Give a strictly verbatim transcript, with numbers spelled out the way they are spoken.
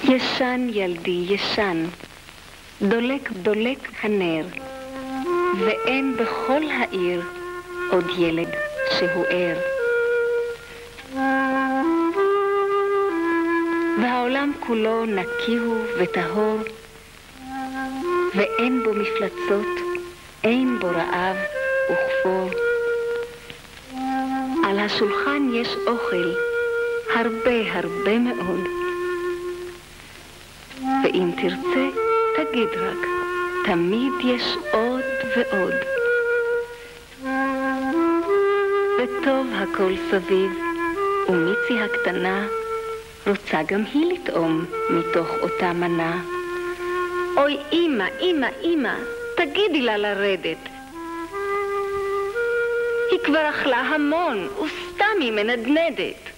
ישן ילדי, ישן, דולק דולק הנר, ואין בכל העיר עוד ילד שהוא ער. והעולם כולו נקי הוא וטהור, ואין בו מפלצות, אין בו רעב וכפור. על השולחן יש אוכל, הרבה הרבה מאוד. ואם תרצה, תגיד רק, תמיד יש עוד ועוד. וטוב הכל סביב, ומיצי הקטנה רוצה גם היא לטעום מתוך אותה מנה. אוי אמא, אמא, אמא, תגידי לה לרדת. היא כבר אכלה המון, וסתם היא מנדנדת.